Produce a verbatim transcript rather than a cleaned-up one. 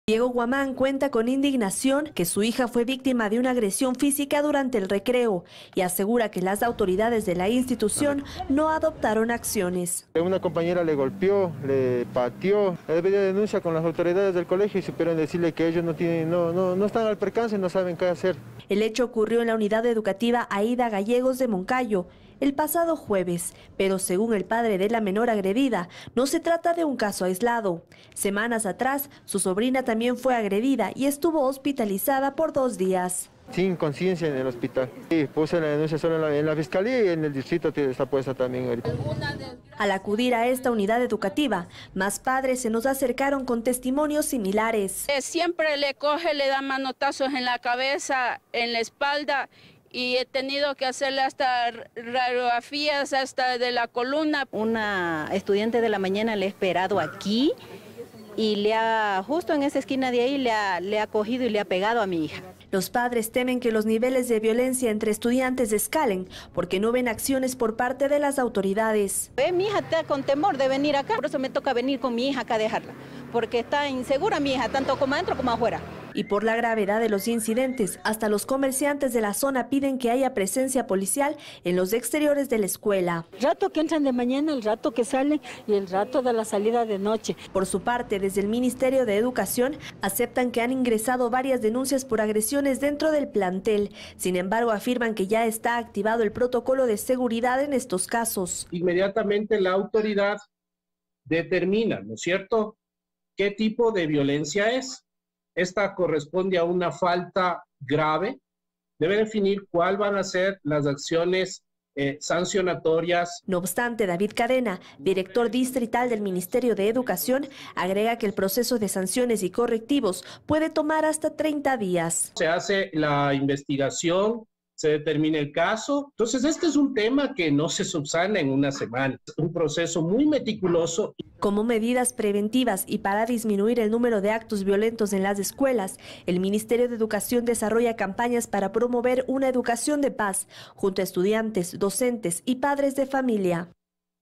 Diego Guamán cuenta con indignación que su hija fue víctima de una agresión física durante el recreo y asegura que las autoridades de la institución no adoptaron acciones. Una compañera le golpeó, le pateó, debería denuncia con las autoridades del colegio y supieron decirle que ellos no, tienen, no, no, no están al percance, no saben qué hacer. El hecho ocurrió en la unidad educativa Aida Gallegos de Moncayo el pasado jueves, pero según el padre de la menor agredida, no se trata de un caso aislado. Semanas atrás, su sobrina también fue agredida y estuvo hospitalizada por dos días. Sin conciencia en el hospital. Sí, puse la denuncia solo en la, en la fiscalía y en el distrito está puesta también ahorita. Al acudir a esta unidad educativa, más padres se nos acercaron con testimonios similares. Siempre le coge, le da manotazos en la cabeza, en la espalda, y he tenido que hacerle hasta radiografías hasta de la columna. Una estudiante de la mañana le he esperado aquí y le ha, justo en esa esquina de ahí, le ha, le ha cogido y le ha pegado a mi hija. Los padres temen que los niveles de violencia entre estudiantes escalen porque no ven acciones por parte de las autoridades. Eh, mi hija está con temor de venir acá, por eso me toca venir con mi hija acá a dejarla, porque está insegura mi hija, tanto como adentro como afuera. Y por la gravedad de los incidentes, hasta los comerciantes de la zona piden que haya presencia policial en los exteriores de la escuela. El rato que entran de mañana, el rato que salen y el rato de la salida de noche. Por su parte, desde el Ministerio de Educación aceptan que han ingresado varias denuncias por agresiones dentro del plantel. Sin embargo, afirman que ya está activado el protocolo de seguridad en estos casos. Inmediatamente la autoridad determina, ¿no es cierto?, qué tipo de violencia es. Esta corresponde a una falta grave. Debe definir cuáles van a ser las acciones eh, sancionatorias. No obstante, David Cadena, director distrital del Ministerio de Educación, agrega que el proceso de sanciones y correctivos puede tomar hasta treinta días. Se hace la investigación, se determina el caso. Entonces, este es un tema que no se subsana en una semana. Es un proceso muy meticuloso. Como medidas preventivas y para disminuir el número de actos violentos en las escuelas, el Ministerio de Educación desarrolla campañas para promover una educación de paz junto a estudiantes, docentes y padres de familia.